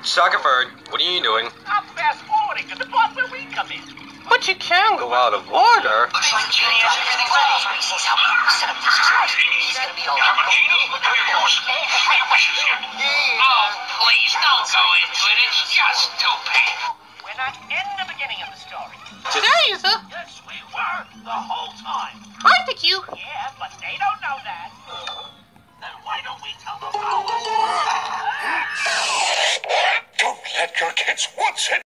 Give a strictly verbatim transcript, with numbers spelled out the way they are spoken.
Shackelford, what are you doing? I'm fast-forwarding to the part where we come in. But you can go out of order. Looks like Judy has everything ready. He sees how we set up this tonight. He's gonna be all over. Oh, please don't go into it. It's just stupid. We're not in the beginning of the story. There you go. Yes, we were the whole time. I think you. Yeah, but they don't know that. Then why don't we tell them ours? Don't let your kids watch it.